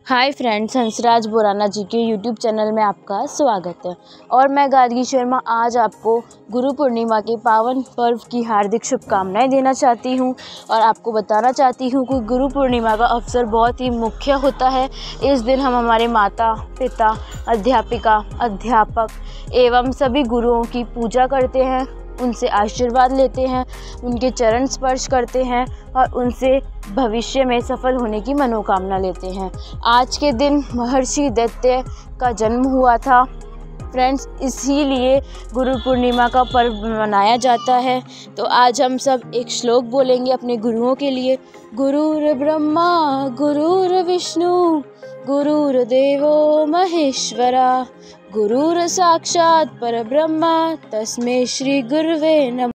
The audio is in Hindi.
हाय फ्रेंड्स, हंसराज बोराना जी के यूट्यूब चैनल में आपका स्वागत है। और मैं गार्गी शर्मा आज आपको गुरु पूर्णिमा के पावन पर्व की हार्दिक शुभकामनाएं देना चाहती हूं और आपको बताना चाहती हूं कि गुरु पूर्णिमा का अवसर बहुत ही मुख्य होता है। इस दिन हम हमारे माता पिता, अध्यापिका, अध्यापक एवं सभी गुरुओं की पूजा करते हैं, उनसे आशीर्वाद लेते हैं, उनके चरण स्पर्श करते हैं और उनसे भविष्य में सफल होने की मनोकामना लेते हैं। आज के दिन महर्षि दैत्य का जन्म हुआ था फ्रेंड्स, इसीलिए गुरु पूर्णिमा का पर्व मनाया जाता है। तो आज हम सब एक श्लोक बोलेंगे अपने गुरुओं के लिए। गुरुर् ब्रह्मा गुरुर्विष्णु गुरुर्देवो महेश्वरा गुरुर् साक्षात् परब्रह्म तस्मै श्री गुरुवे नमः।